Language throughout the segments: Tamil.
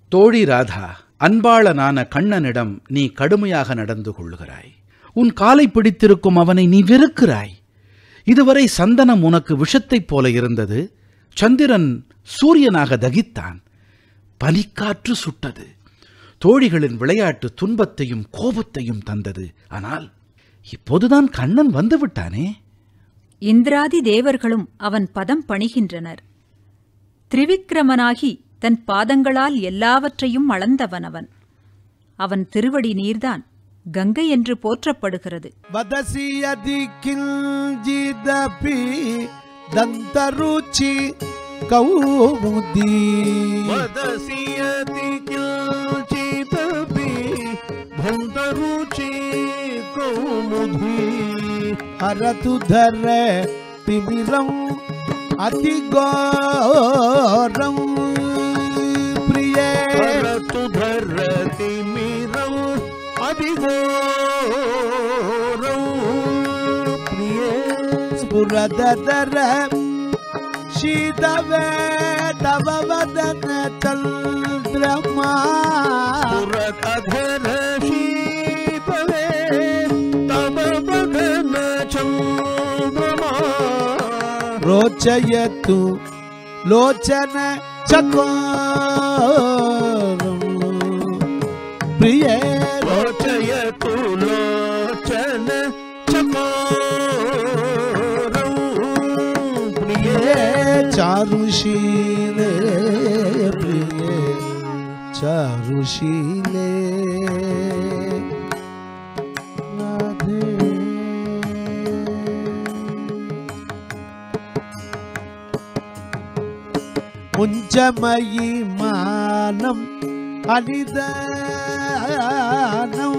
தோழி ராதா, அன்பாளனான கண்ணனிடம் நீ கடுமையாக நடந்து கொள்கிறாய். உன் காலை பிடித்திருக்கும் அவனை நீ வெறுக்கிறாய். இதுவரை சந்தனம் உனக்கு விஷத்தைப் போல இருந்தது. சந்திரன் சூரியனாக தகித்தான். பனிக்காற்று சுட்டது. தோழிகளின் விளையாட்டு துன்பத்தையும் கோபத்தையும் தந்தது. ஆனால் இப்போதுதான் கண்ணன் வந்துவிட்டானே. இந்திராதி தேவர்களும் அவன் பதம் பணிகின்றனர். திரிவிக்ரமனாகி தன் பாதங்களால் எல்லாவற்றையும் அளந்தவனவன். அவன் திருவடி நீர்தான் கங்கை என்று போற்றப்படுகிறது. வதசியதி கிஞ்சிதபி தந்தருச்சி கௌமுதி வதசியதி கிஞ்சிதபி தந்தருச்சி கௌமுதி அரதுதர திமிரம் அதிகோரம் பிரியே அரதுதர திமிரம் அதிகோரம் பிரியே ஸ்புரதர சீதவே தவ வதன தந்திரமா ஸ்புரதர சீதவே தவ வதன சந்திரமா ரோச்சயத்து லோச்சன சகோரம் பிரியே ரோச்சயத்து லோச்சன சகோரம் பிரியே चारुशीले प्रिय चारुशीले राधे मुंजमयी मानम अनिदानम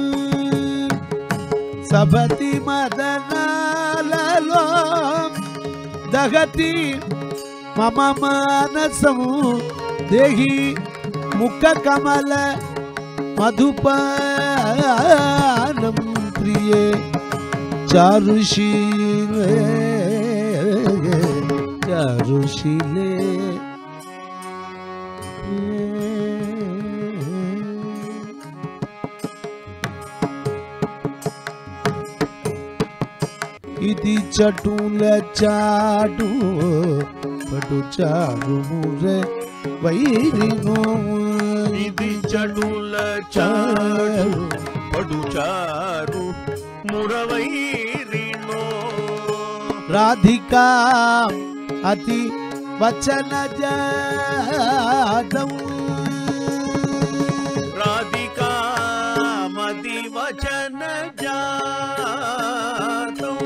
सबति मदनाललो दगति मम मानसं देहि मुख कमल मधुपानं प्रिये चारुशीले चारुशीले इति चटुल चाटु पटु चारु मुरे वैरिनो इति चटुल चारु पटु चारु मुरे वैरिनो राधिका अति वचन जादम राधिका मति वचन जादम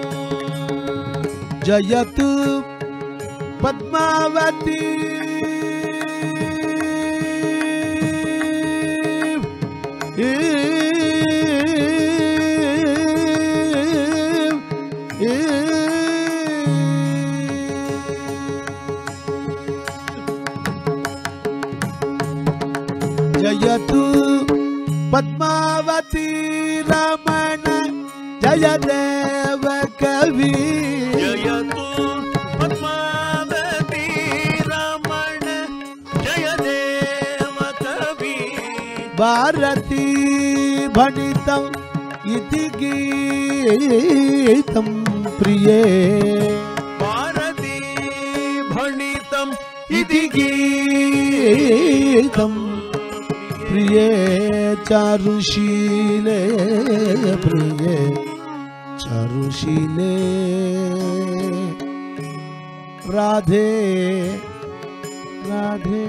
जयतु पद्मावती जयतु पद्मावती रमण जयदेव कवि जयतु पद्मावती रमण जयदेव कवि भारती भणितं इति गीतं प्रिये भारती भणितं इति गीतं प्रिये चारुशीले प्रिये चारुशीले राधे राधे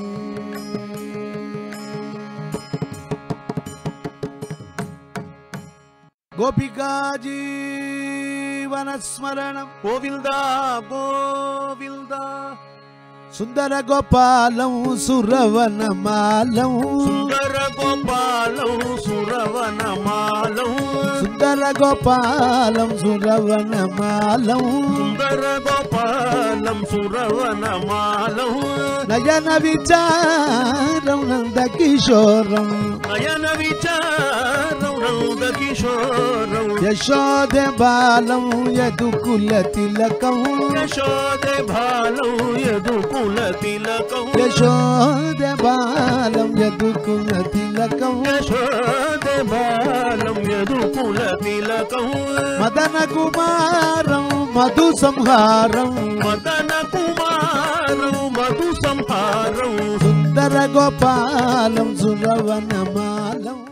गोपिका जीवन स्मरणं गोविंदा गोविंदा सुंदर गोपालं सुरवनमालं सुंदर गोपालं सुरवनमालं सुंदर गोपालं सुरवनमालं सुंदर गोपालं सुरवनमालं नयन विचारं नन्दकिशोरं नयन विचारं नन्दकिशोरं यशोदे बालं यदुकुलतिलकं यशोदे बालं यदुकुलतिलकं यशोदे बालं యశోదే బాలం యదుకుల తిలకం మదన కుమారం మధు సంహారం మదన కుమారం మధు సంహారం సుందర గోపాలం సురవనమాలం